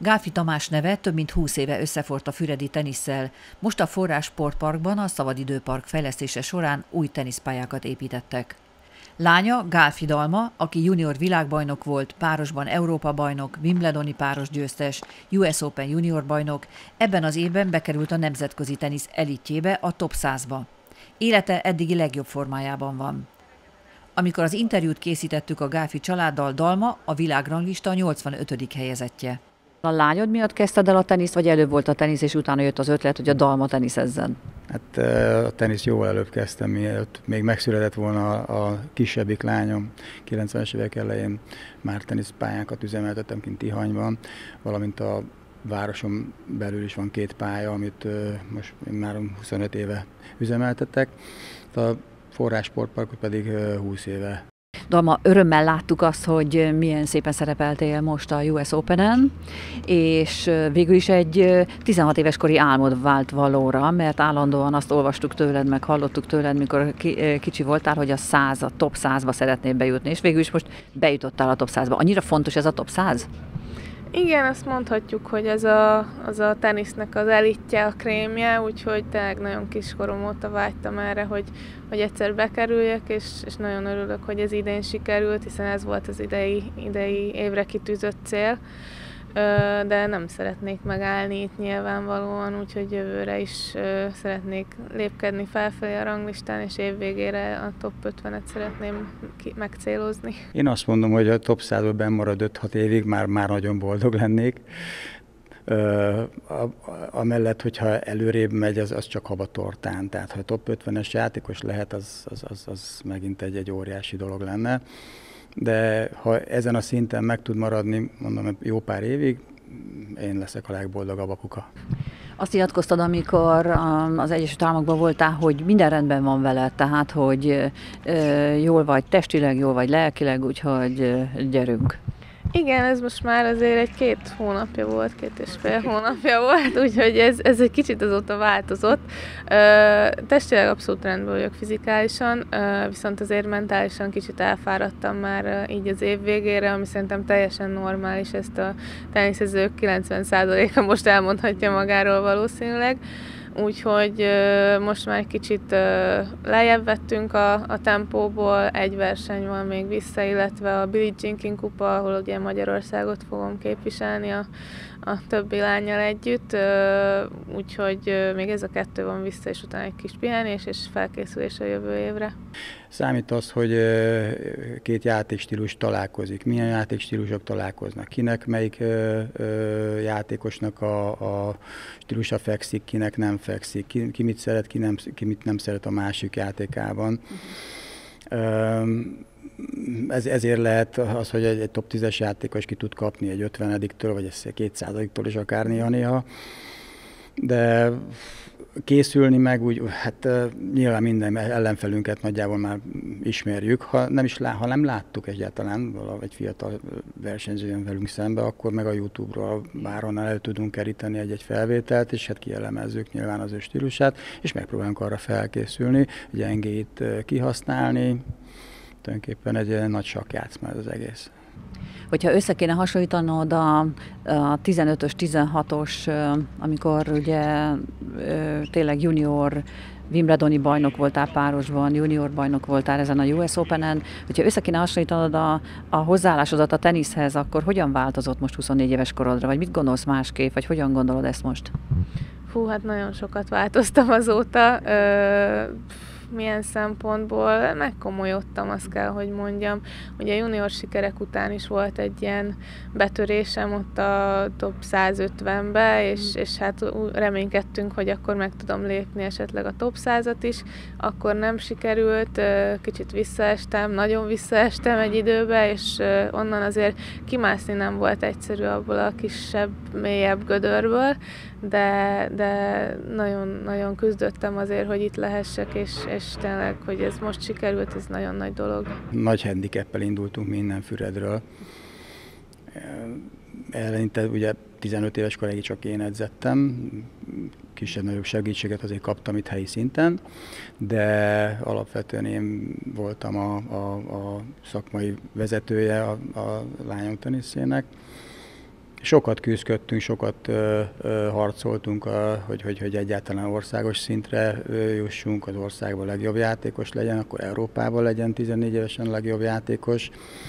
Gálfi Tamás neve több mint 20 éve összeforrt a füredi tenisszel. Most a Forrás Sportparkban a Szabadidőpark fejlesztése során új teniszpályákat építettek. Lánya Gálfi Dalma, aki junior világbajnok volt, párosban Európa-bajnok, Wimbledoni páros győztes, US Open junior bajnok, ebben az évben bekerült a nemzetközi tenisz elitjébe, a top 100-ba. Élete eddigi legjobb formájában van. Amikor az interjút készítettük a Gálfi családdal, Dalma a világranglista 85. helyezettje. A lányod miatt kezdted el a teniszt, vagy előbb volt a tenisz, és utána jött az ötlet, hogy a Dalma teniszezzen? Hát a tenisz jóval előbb kezdtem, mielőtt még megszületett volna a kisebbik lányom. 90-es évek elején már teniszpályákat üzemeltettem kint Tihanyban, valamint a városon belül is van 2 pálya, amit most már 25 éve üzemeltetek. A Forrás Sportparkot pedig 20 éve. Dalma, örömmel láttuk azt, hogy milyen szépen szerepeltél most a US Openen, és végül is egy 16 éves kori álmod vált valóra, mert állandóan azt olvastuk tőled, meg hallottuk tőled, mikor kicsi voltál, hogy a top 100-ba szeretnél bejutni, és végül is most bejutottál a top 100-ba. Annyira fontos ez a top 100? Igen, azt mondhatjuk, hogy az a tenisznek az elitje, a krémje, úgyhogy tényleg nagyon kiskorom óta vágytam erre, hogy egyszer bekerüljek, és nagyon örülök, hogy ez idén sikerült, hiszen ez volt az idei évre kitűzött cél, de nem szeretnék megállni itt nyilvánvalóan, úgyhogy jövőre is szeretnék lépkedni felfelé a ranglistán, és évvégére a top 50-et szeretném megcélozni. Én azt mondom, hogy a top 100-ban benn marad 5-6 évig, már nagyon boldog lennék. Amellett, hogyha előrébb megy, az csak havatortán. Tehát ha top 50-es játékos lehet, az megint egy óriási dolog lenne. De ha ezen a szinten meg tud maradni, mondom, jó pár évig, én leszek a legboldogabb apuka. Azt nyilatkoztad, amikor az Egyesült Államokban voltál, hogy minden rendben van veled, tehát hogy jól vagy testileg, jól vagy lelkileg, úgyhogy gyerünk. Igen, ez most már azért egy 2 hónapja volt, 2,5 hónapja volt, úgyhogy ez egy kicsit azóta változott. Testileg abszolút rendben vagyok fizikálisan, viszont azért mentálisan kicsit elfáradtam már így az év végére, ami szerintem teljesen normális, ezt a teniszezők 90%-a most elmondhatja magáról valószínűleg. Úgyhogy most már egy kicsit lejjebb vettünk a tempóból, egy verseny van még vissza, illetve a Billie Jean King kupa, ahol ugye Magyarországot fogom képviselni a többi lánnyal együtt, úgyhogy még ez a 2 van vissza, és utána egy kis pihenés és felkészülés a jövő évre. Számít az, hogy 2 játékstílus találkozik. Milyen játékstílusok találkoznak? Kinek melyik játékosnak a stílusa fekszik, kinek nem fekszik, ki mit szeret, ki mit nem szeret a másik játékában. Ezért lehet az, hogy egy top 10-es játékos ki tud kapni egy 50-től, vagy egy 200-tól is akár néha. De készülni meg úgy, hát nyilván minden ellenfelünket nagyjából már ismerjük. Ha nem láttuk egyáltalán egy fiatal versenyző jön velünk szembe, akkor meg a YouTube-ról bárhonnan el tudunk keríteni egy felvételt, és hát kielemezzük nyilván az ő stílusát, és megpróbálunk arra felkészülni, gyengéit kihasználni. Tulajdonképpen egy nagy sakkjátszma ez az egész. Hogyha össze kéne hasonlítanod a 15-ös, 16-os, amikor ugye tényleg junior Wimbledoni bajnok voltál párosban, junior bajnok voltál ezen a US Openen, hogyha össze kéne hasonlítanod a hozzáállásodat a teniszhez, akkor hogyan változott most 24 éves korodra, vagy mit gondolsz másképp, vagy hogyan gondolod ezt most? Hú, hát nagyon sokat változtam azóta. Milyen szempontból megkomolyodtam, azt kell, hogy mondjam. Ugye a junior sikerek után is volt egy ilyen betörésem ott a top 150-be, és hát reménykedtünk, hogy akkor meg tudom lépni esetleg a top 100-at is. Akkor nem sikerült, kicsit visszaestem, nagyon visszaestem egy időbe, és onnan azért kimászni nem volt egyszerű abból a kisebb, mélyebb gödörből, de nagyon küzdöttem azért, hogy itt lehessek, és tényleg, hogy ez most sikerült, ez nagyon nagy dolog. Nagy handicappel indultunk mi innen Füredről. Eleinte ugye 15 éves koráig csak én edzettem, kisebb-nagyobb segítséget azért kaptam itt helyi szinten, de alapvetően én voltam a szakmai vezetője a lányok teniszének. Sokat küzdöttünk, sokat harcoltunk, hogy egyáltalán országos szintre jussunk, az országban legjobb játékos legyen, akkor Európában legyen 14 évesen legjobb játékos.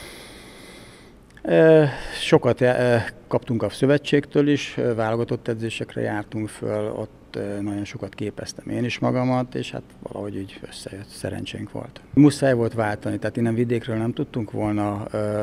Sokat kaptunk a szövetségtől is, válogatott edzésekre jártunk föl, ott nagyon sokat képeztem én is magamat, és hát valahogy így összejött, szerencsénk volt. Muszáj volt váltani, tehát innen vidékről nem tudtunk volna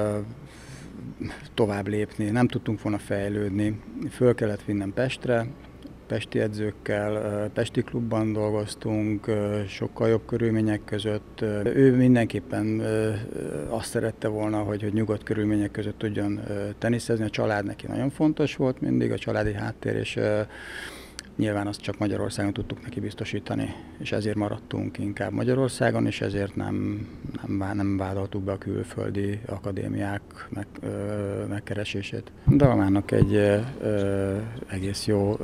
tovább lépni, nem tudtunk volna fejlődni. Föl kellett vinnem Pestre, pesti edzőkkel, pesti klubban dolgoztunk, sokkal jobb körülmények között. Ő mindenképpen azt szerette volna, hogy nyugodt körülmények között tudjon teniszezni. A család neki nagyon fontos volt mindig, a családi háttér, és nyilván azt csak Magyarországon tudtuk neki biztosítani, és ezért maradtunk inkább Magyarországon, és ezért nem vállaltuk be a külföldi akadémiák megkeresését. Dalmának egy egész jó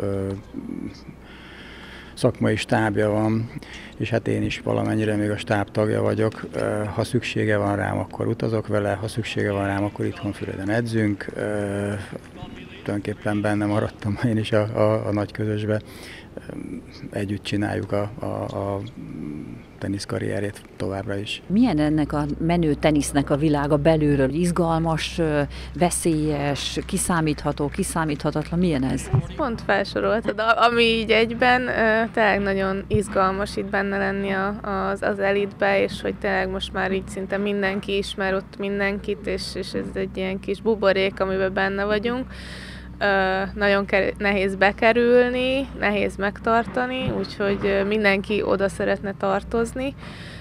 szakmai stábja van, és hát én is valamennyire még a stáb tagja vagyok. Ha szüksége van rám, akkor utazok vele, ha szüksége van rám, akkor itthon Füreden edzünk. Tulajdonképpen benne maradtam én is a nagy közösbe. Együtt csináljuk a teniszkarrierét továbbra is. Milyen ennek a menő tenisznek a világa belülről? Izgalmas, veszélyes, kiszámítható, kiszámíthatatlan? Milyen ez? Pont felsoroltad, ami így egyben tényleg nagyon izgalmas itt benne lenni az elitbe, és hogy tényleg most már így szinte mindenki ismer ott mindenkit, és ez egy ilyen kis buborék, amiben benne vagyunk. Nagyon nehéz bekerülni, nehéz megtartani, úgyhogy mindenki oda szeretne tartozni.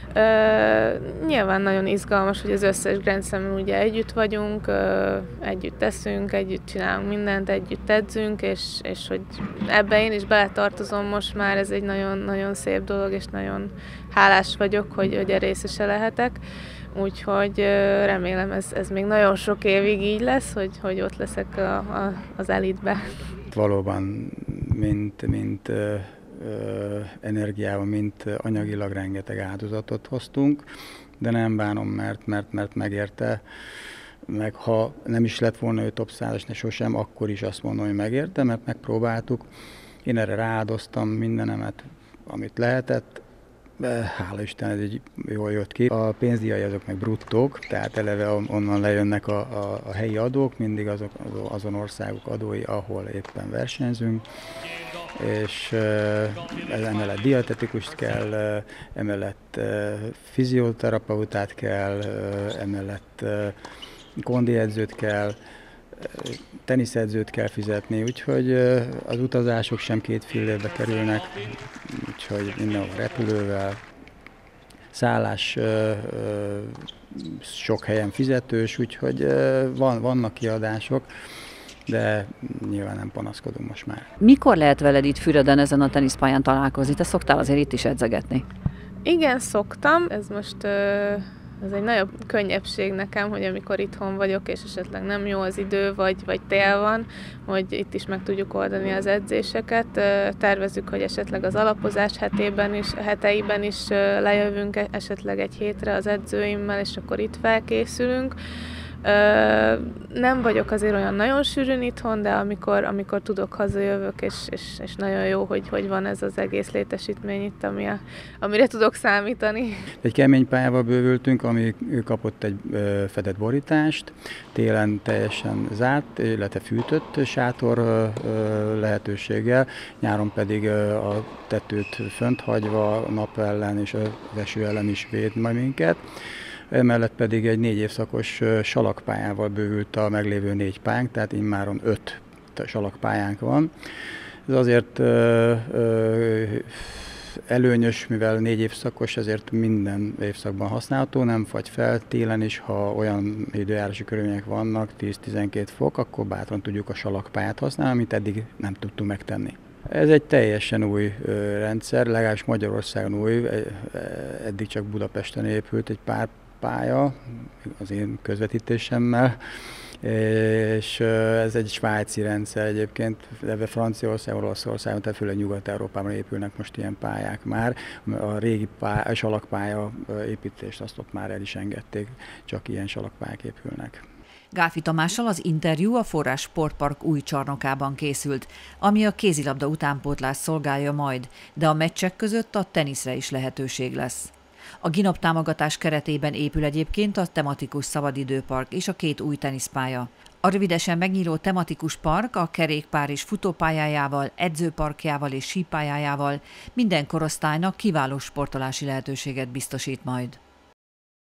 Nyilván nagyon izgalmas, hogy az összes Grand Slamen ugye együtt vagyunk, együtt teszünk, együtt csinálunk mindent, együtt edzünk, és hogy ebbe én is beletartozom most már, ez egy nagyon-nagyon szép dolog, és nagyon hálás vagyok, hogy a részese lehetek. Úgyhogy remélem ez még nagyon sok évig így lesz, hogy ott leszek az elitbe. Valóban mint energiával, mint anyagilag rengeteg áldozatot hoztunk, de nem bánom, mert megérte. Meg ha nem is lett volna ő top 100-as, ne sosem, akkor is azt mondom, hogy megérte, mert megpróbáltuk. Én erre rááldoztam mindenemet, amit lehetett. Hála Isten, ez így jól jött ki. A pénzdíjai azok meg bruttók, tehát eleve onnan lejönnek a helyi adók, mindig azon országok adói, ahol éppen versenyzünk. És emellett dietetikust kell, emellett fizioterapeutát kell, emellett kondiedzőt kell, teniszedzőt kell fizetni, úgyhogy az utazások sem 2 fillérbe kerülnek, úgyhogy mindenhol repülővel, szállás sok helyen fizetős, úgyhogy vannak kiadások, de nyilván nem panaszkodunk most már. Mikor lehet veled itt Füreden ezen a teniszpályán találkozni? Te szoktál azért itt is edzegetni? Igen, szoktam. Ez most ez egy nagyobb könnyebbség nekem, hogy amikor itthon vagyok, és esetleg nem jó az idő, vagy tél van, hogy itt is meg tudjuk oldani az edzéseket. Tervezzük, hogy esetleg az alapozás heteiben is lejövünk esetleg egy hétre az edzőimmel, és akkor itt felkészülünk. Nem vagyok azért olyan nagyon sűrűn itthon, de amikor tudok, hazajövök, és nagyon jó, hogy van ez az egész létesítmény itt, amire tudok számítani. Egy kemény pályával bővültünk, ami kapott egy fedett borítást, télen teljesen zárt, illetve fűtött sátor lehetőséggel, nyáron pedig a tetőt fönt hagyva, nap ellen és az eső ellen is véd majd minket. Emellett pedig egy 4 évszakos salakpályával bővült a meglévő 4 pályánk, tehát immáron 5 salakpályánk van. Ez azért előnyös, mivel 4 évszakos, ezért minden évszakban használható, nem fagy fel, télen is, ha olyan időjárási körülmények vannak, 10-12 fok, akkor bátran tudjuk a salakpályát használni, amit eddig nem tudtunk megtenni. Ez egy teljesen új rendszer, legalábbis Magyarországon új, eddig csak Budapesten épült egy pár pálya, az én közvetítésemmel, és ez egy svájci rendszer egyébként, de Franciaországon, Olaszországon, tehát főleg Nyugat-Európában épülnek most ilyen pályák már. A régi salakpálya építést azt ott már el is engedték, csak ilyen salakpályák épülnek. Gálfi Tamással az interjú a Forrás Sportpark új csarnokában készült, ami a kézilabda utánpótlás szolgálja majd, de a meccsek között a teniszre is lehetőség lesz. A GINOP támogatás keretében épül egyébként a tematikus szabadidőpark és a 2 új teniszpálya. A rövidesen megnyíló tematikus park a kerékpár és futópályájával, edzőparkjával és sípályájával minden korosztálynak kiváló sportolási lehetőséget biztosít majd.